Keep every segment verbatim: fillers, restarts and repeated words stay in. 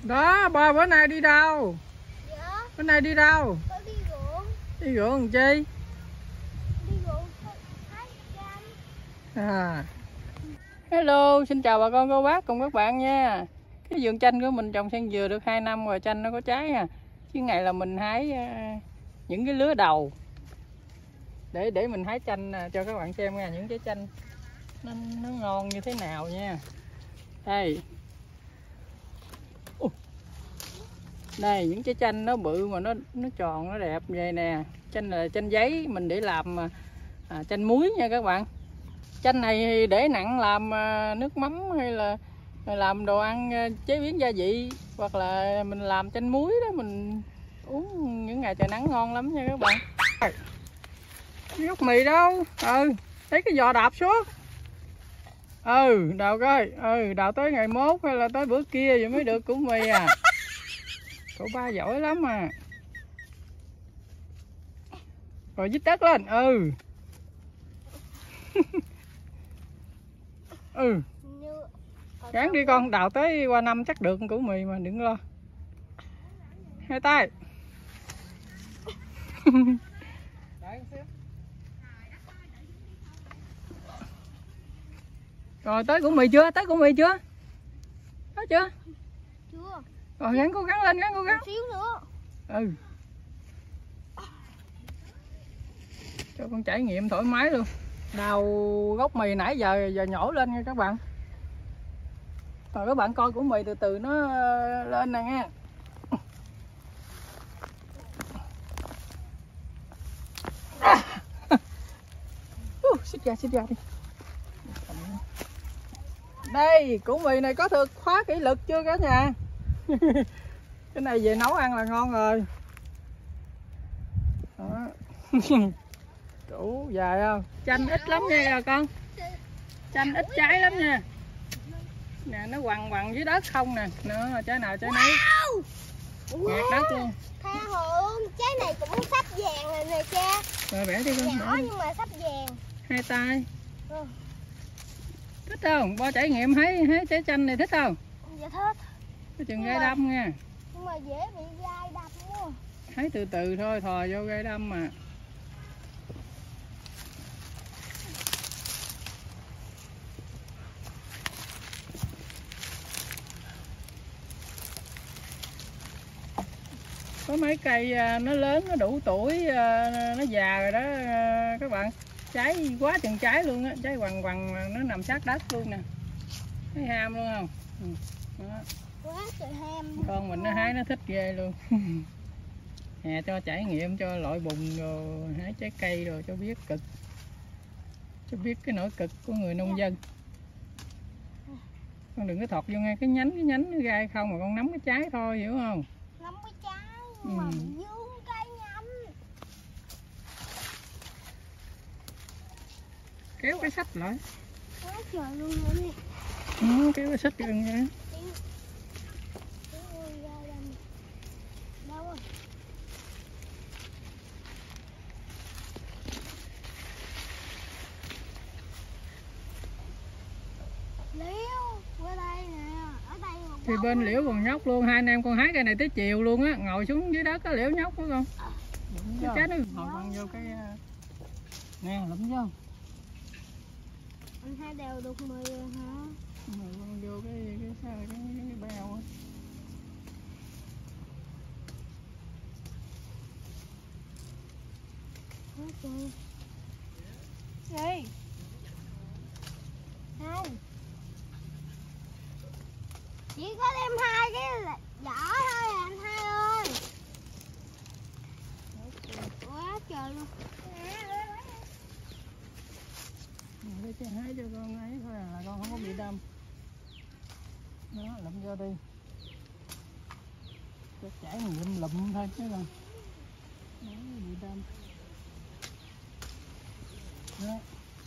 Đó, ba bữa nay đi đâu? Dạ. Bữa nay đi đâu? Con đi ruộng. Đi ruộng làm chi? Đi ruộng hái chanh. À. Hello, xin chào bà con cô bác cùng các bạn nha. Cái vườn chanh của mình trồng sen dừa được hai năm rồi, chanh nó có trái à. Chứ ngày là mình hái uh, những cái lứa đầu. Để để mình hái chanh uh, cho các bạn xem nha, những trái chanh nó, nó ngon như thế nào nha. Đây. Uh. Đây, những trái chanh nó bự mà nó nó tròn nó đẹp vậy nè. Chanh là chanh giấy mình để làm à, chanh muối nha các bạn. Chanh này để nặng làm à, nước mắm hay là làm đồ ăn à, chế biến gia vị, hoặc là mình làm chanh muối đó, mình uống những ngày trời nắng ngon lắm nha các bạn. Cái gốc mì đâu? Ừ, thấy cái giò đạp xuống. Ừ, đào coi. Ừ, đào tới ngày mốt hay là tới bữa kia rồi mới được củ mì à. Cậu ba giỏi lắm à. Rồi dít đất lên. Ừ. Ừ. Gắn đi con, đào tới qua năm chắc được củ mì mà, đừng lo. Hai tay. Rồi tới củ mì chưa? Tới củ mì chưa? Tới chưa? Chưa. Rồi gắn cố gắng lên, gắn cố gắng. Một xíu nữa. Ừ. Cho con trải nghiệm thoải mái luôn. Đào gốc mì nãy giờ giờ nhổ lên nha các bạn. Rồi các bạn coi củ mì từ từ nó lên nè nha. Uh, xích ra, xích ra đi. Đây, củ mì này có được khóa kỷ lực chưa cả nhà? Cái này về nấu ăn là ngon rồi. Đó. Củ dài không? Chanh ít lắm nha con. Chanh ít trái lắm nha. Nè, nó quằn quằn dưới đất không nè. Nữa, trái nào trái nấy. Ngạt đất luôn. Tha Hương, trái này cũng sắp vàng rồi nè cha. Rồi bẻ đi con. Nhỏ nhưng mà sắp vàng. Hai tay. Ừ. Thích không? Bo trải nghiệm hái hái trái chanh này thích không? Dạ thích. Cái chừng gai đâm nha. Nhưng mà dễ bị gai đâm quá. Hái từ từ thôi, thò vô gai đâm mà. Có mấy cây nó lớn, nó đủ tuổi, nó già rồi đó các bạn. Trái quá chừng trái luôn á, trái quằn quằn nó nằm sát đất luôn nè. Thấy ham luôn không? Ừ. Đó. Quá trời ham. Con mình nó hái nó thích ghê luôn. Hè cho trải nghiệm, cho loại bùn rồi hái trái cây rồi cho biết cực, cho biết cái nỗi cực của người nông dân. Con đừng có thọt vô ngay cái nhánh, cái nhánh nó gai không mà con nắm cái trái thôi, hiểu không? Nắm cái trái nhưng mà ừ. mình dương cây nhánh. Kéo cái sách lại. Quá trời luôn rồi nè. Ừ, kéo cái sách gần nha. Đâu rồi? Liễu, qua đây nè, ở đây một thì bên Liễu còn nhóc luôn, hai anh em con hái cây này tới chiều luôn á, ngồi xuống dưới đất có Liễu nhóc đó con. Cái trái nó hồi quăng vô cái nè, lụm vô. Anh hai đều đục mì rồi hả? Rồi quăng vô cái cái cái, cái, cái, cái bèo á. Gì? Hai. Chỉ có đem hai cái vỏ thôi à anh hai ơi. Quá trời luôn. Để cho hái cho con ấy thôi à, là con không có bị đâm. Đó, lụm vô đi. Cho trải nghiệm lụm thôi chứ con. Đó, bị đâm. Đó.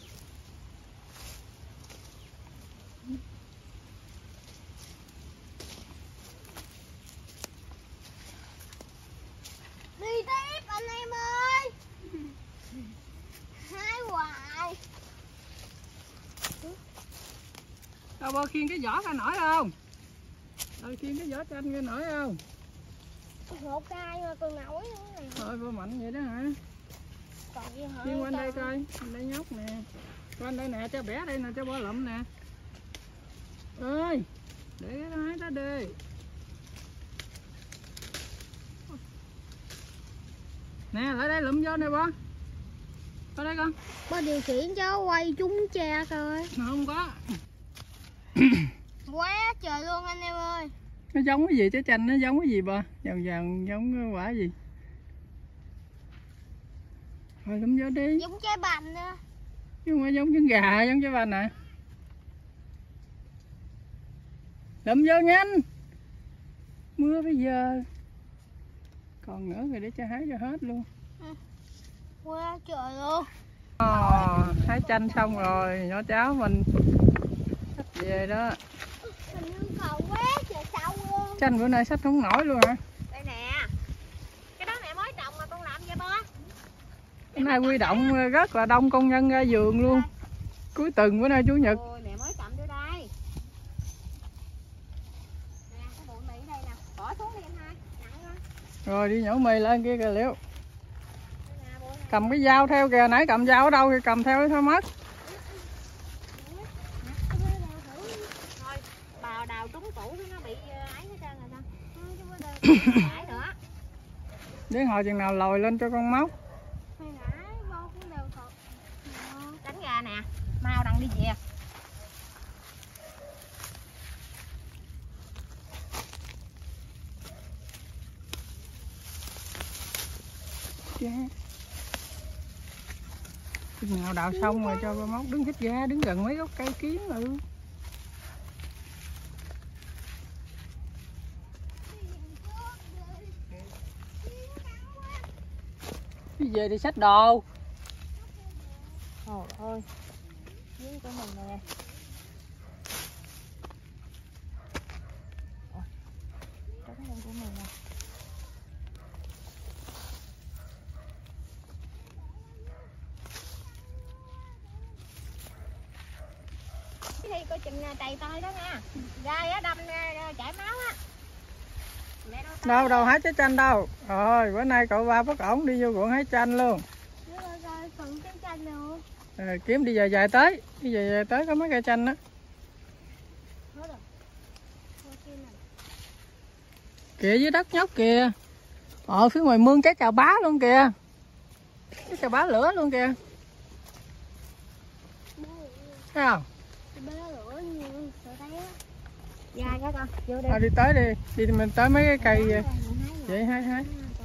Đi tiếp anh em ơi. Hái hoài. Đâu bao khiên cái vỏ ra nổi không? Thôi kiên cái vỏ chanh nghe nổi không? Một cây mà còn nổi nữa này. Thôi vô mạnh vậy đó hả? Còn gì hả? Kiên quanh đây coi, đây nhóc nè. Quanh đây nè, cho bẻ đây nè, cho bỏ lụm nè. Ơi, để cái máy đó đi. Nè, lại đây lụm vô nè bó. Có đây con. Bó điều khiển cho quay trúng tre coi. Không có. Quá trời luôn anh em ơi. Nó giống cái gì trái chanh, nó giống cái gì bà? Vàng vàng giống cái quả gì? Thôi lụm vô đi. Giống trái bành nữa. Chứ không phải giống trứng gà, giống trái banh nè. Lụm vô nhanh. Mưa bây giờ. Còn nữa rồi để cho hái cho hết luôn. Ừ. Quá trời luôn. Ồ, hái chanh xong rồi, nhỏ cháu mình xách về đó. Hình như còn quá trời sâu luôn. Chanh bữa nay xách không nổi luôn hả? Đây nè. Cái đó mẹ mới trồng mà con làm vậy bó. Bữa nay quy động rất là đông công nhân ra vườn luôn. Cuối tuần bữa nay chủ nhật. Ôi, mẹ mới cầm vô đây. Nè, cái bụi mì đây nè. Bỏ xuống đi anh hai. Nặng quá. Rồi đi nhổ mì lên kia kìa Liễu. Cầm cái dao theo kìa, nãy cầm dao ở đâu thì cầm theo thôi mất. Thôi, bào đào trúng củ nó bị ấy hết trơn rồi sao? nữa. Để hồi chừng nào lòi lên cho con móc. Hồi nãy vô cũng đều thật. Tránh ra nè, mau đăng đi về. Yeah. Chừng nào đào xong rồi cho con móc đứng hít ra, đứng gần mấy gốc cây kiếm ừ. Đi về đi xách đồ. Trời ơi, dưới của mình nè. Trống lên của mình nè. Thì coi chừng đầy tay đó nha. Gai á đâm chảy máu á. Đâu đâu hái trái chanh đâu. Rồi bữa nay cậu ba bất ổn đi vô ruộng hái chanh luôn. Phần trái chanh luôn. À, kiếm đi về dài tới, đi về dài tới có mấy cây chanh đó. Kìa dưới đất nhóc kìa. Ờ phía ngoài mương trái chào bá luôn kìa. Trái chào bá lửa luôn kìa. Thấy không? Dài cái con, vô đi. À, đi tới đi, đi mình tới mấy cái cây vậy, vậy hái hái.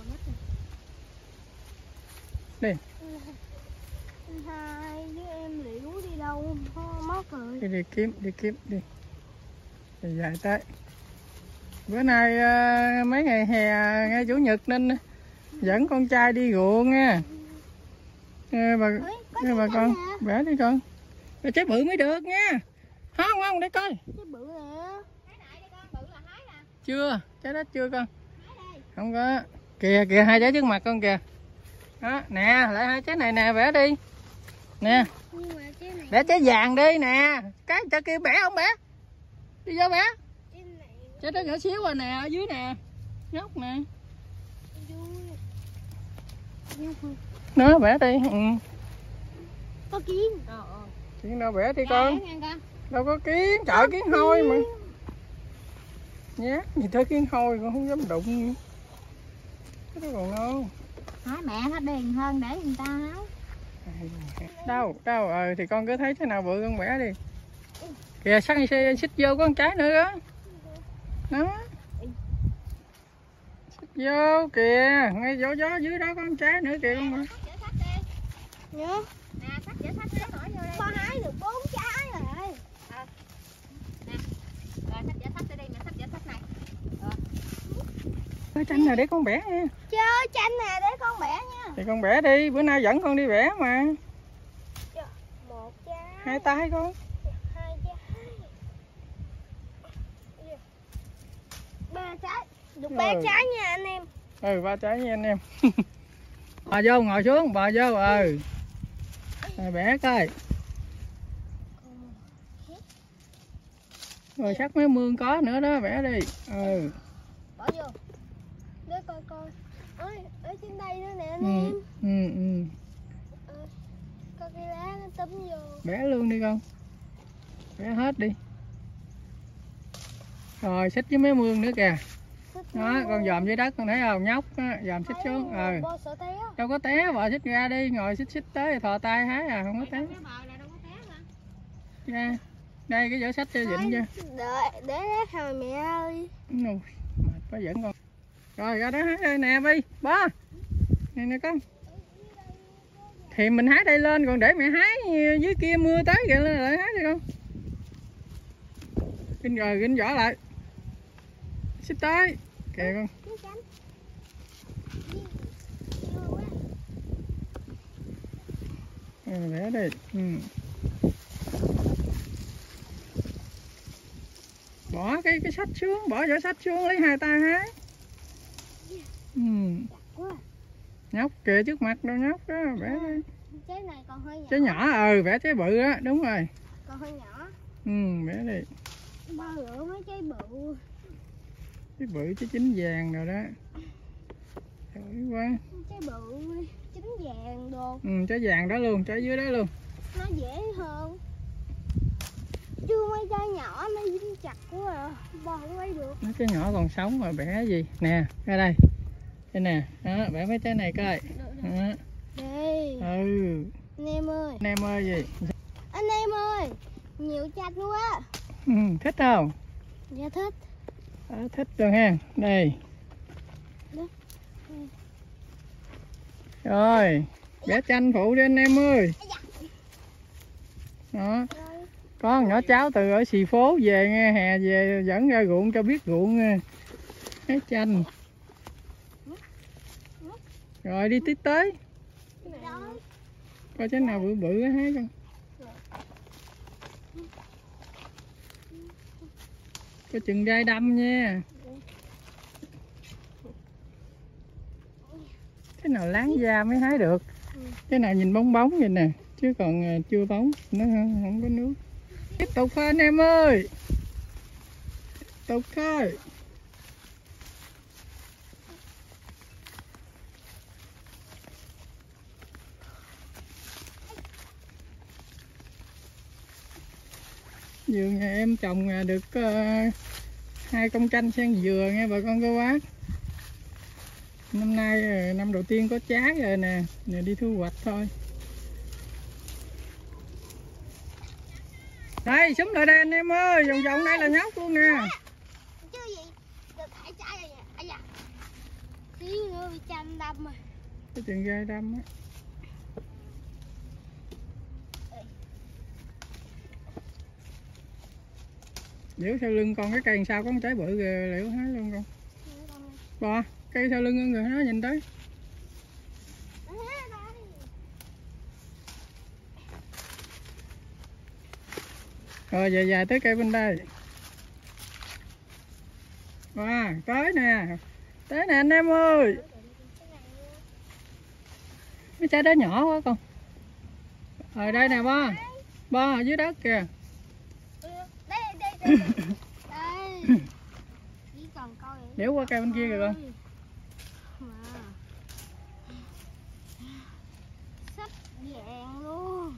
Đi. Hai đứa em Liễu đi đâu mất rồi. Đi đi kiếm, đi kiếm đi. Đi dài tới. Bữa nay uh, mấy ngày hè ngay chủ nhật nên dẫn con trai đi ruộng nha. Nghe bà, nghe bà con, bẻ đi con. Rồi trái bự mới được nha. Không không để coi. Trái bự nè. Trái này đi con, bự là hái nè. Chưa, trái đó chưa con. Không có. Kìa kìa hai trái trước mặt con kìa. Đó, nè, lại hai trái này nè, vẽ đi. Nè. Vẽ trái vàng đi nè. Cái trái kia bẻ không bẻ? Đi vô bẻ. Trái đó nhỏ xíu rồi nè, ở dưới nè. Nhóc nè. Nó bẻ đi. Ừ. Có kiến. Kiến đâu bẻ đi con. Đâu có kiến, trời kiến hôi mà. Nhát gì tới kiến hôi con không dám đụng. Cái đó còn ngon. Hả mẹ nó điền hơn để người ta hái. Đâu, đâu, ờ thì con cứ thấy thế nào bự con bẻ đi. Kìa sắc xích vô có con trái nữa đó. Đó. Xích vô kìa, ngay chỗ gió dưới đó có con trái nữa kìa con mà. Nhớ. Nè, sách dở sách lấy hỏi vô đây. Con hái được bốn trái rồi. À. Nè. Rồi sách dở sách đi, mẹ sách dở sách này. Rồi. Cái chanh này để con bẻ nha. Chơi chanh nè để con bẻ nha. Thì con bẻ đi, bữa nay dẫn con đi bẻ mà. Một trái. Hai tay con. Hai trái. Ba trái. Được ba Ừ. trái nha anh em. Ừ, ba trái nha anh em. Bà vô ngồi xuống, bà vô ừ. Rồi bẻ coi. Rồi sát mé mương có nữa đó, vẽ đi. Ừ. Bỏ vô. Để coi coi. Ôi, ở trên đây nữa nè anh Ừ. em. Ừ, ừ. Ờ, coi cái lá nó túm vô. Vẽ luôn đi con. Vẽ hết đi. Rồi xích với mấy mương nữa kìa. Đó, con dòm dưới đất con thấy không? Nhóc á, dòm xích xuống. Ừ. Đâu có té, bò xích ra đi, ngồi xích xích tới thò tay hái à, không có té. Ra. Đây cái vỏ sách cho dịnh cho. Đợi, để lát rồi mẹ ơi. Mệt quá dẫn con. Rồi ra đó hái đây nè Vi, bó. Nè nè con. Thì mình hái đây lên, còn để mẹ hái dưới kia mưa tới kìa lại hái đi con. Kinh rồi, kinh vỏ lại. Xích tới. Kìa con. Ừ, để đi. Ừ. Bỏ cái cái sách xuống, bỏ vỏ sách xuống, lấy hai tay hái. Ừ. Nhóc kìa trước mặt đâu nhóc đó, vẽ đi. Trái này còn hơi nhỏ. Trái nhỏ, ừ, vẽ trái bự á, đúng rồi. Còn hơi nhỏ. Ừ, vẽ đi. Bao lửa mấy trái bự. Trái bự, trái chín vàng rồi đó. Giỏi quá. Trái bự, chín vàng đồ. Ừ, trái vàng đó luôn, trái dưới đó luôn. Nó dễ hơn. Chưa mấy trái nhỏ nó dính chặt quá à. Bò không lấy được. Mấy trái nhỏ còn sống mà vẽ gì? Nè, ra đây. Đây nè, đó, vẽ mấy trái này coi. Đó. Đây. Ừ. Anh em ơi. Anh em ơi gì? Anh em ơi, nhiều chanh quá. Ừ, thích không? Dạ thích. Đó, thích rồi ha. Đây. Đó. Rồi, vẽ tranh phụ đi anh em ơi. Đó. Có con nhỏ cháu từ ở xì phố về nghe, hè về dẫn ra ruộng cho biết ruộng nghe. Hái chanh. Rồi đi tiếp tới. Coi trái nào bự bự á hái con. Có chừng gai đâm nha. Cái nào láng da mới hái được. Cái nào nhìn bóng bóng vậy nè, chứ còn chưa bóng nó không, không có nước. Tiếp tục thôi anh em ơi. Tiếp tục thôi. Vườn nhà em trồng được uh, hai công chanh sen dừa nghe bà con cô bác. Năm nay năm đầu tiên có trái rồi nè, giờ đi thu hoạch thôi. Đây, xuống lại đây anh em ơi, vòng vòng đây là nhóc luôn nè. Chứ gì? Được hai trái rồi nè. Ây da. Xíu nữa bị chanh đâm rồi. Cái chừng gai đâm á. Giữ sau lưng con cái cây sao có một trái bự kìa, liệu hái luôn con. Bò, cây sau lưng con người nó nhìn tới. Rồi dài dài tới cây bên đây. Wow, tới nè. Tới nè anh em ơi. Cái trái đó nhỏ quá con. Rồi đây nè bo. Bo ở dưới đất kìa. Đây đây đây. Đây. Chỉ cần coi. Đéo qua cây bên kia kìa con. Sắp vàng luôn.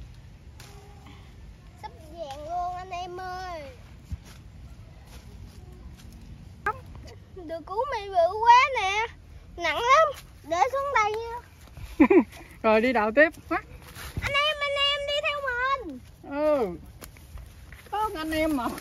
Sắp vàng luôn anh em ơi. Được cứu mày bự quá nè. Nặng lắm. Để xuống đây nha. Rồi đi đào tiếp. Anh em, anh em đi theo mình. Ừ. Có anh em mà.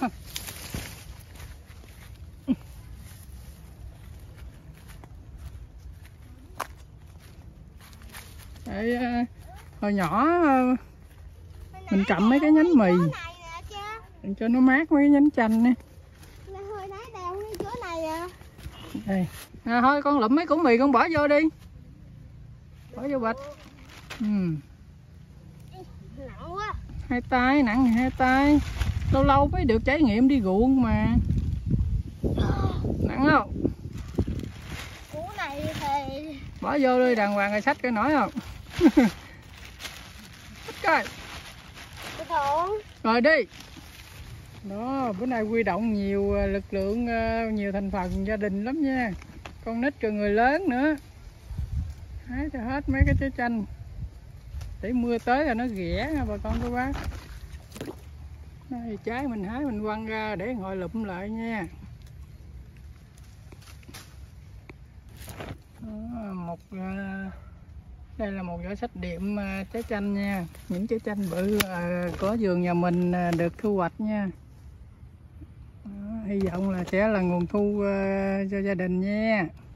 Để, hồi nhỏ mình cầm mấy cái nhánh mì để cho nó mát mấy cái nhánh chanh nè. Hồi nãy đèo ngay chỗ này à. Đây. À, thôi con lụm mấy củ mì con bỏ vô đi. Bỏ vô bịch. Ừ. Nặng quá. Hai tay, nặng thì hai tay. Lâu lâu mới được trải nghiệm đi ruộng mà. Nặng không? Củ này thì Bỏ vô đi đàng hoàng rồi xách cái nổi không? Xách coi. Thượng. Rồi đi. Đó, bữa nay huy động nhiều lực lượng, nhiều thành phần gia đình lắm nha. Con nít rồi người lớn nữa. Hái cho hết mấy cái trái chanh. Để mưa tới là nó ghẻ nha bà con cô bác. Đây, trái mình hái mình quăng ra để ngồi lụm lại nha. Đó, một đây là một giỏ sách điểm trái chanh nha. Những trái chanh bự có vườn nhà mình được thu hoạch nha. Đó, hy vọng là sẽ là nguồn thu cho gia đình nha.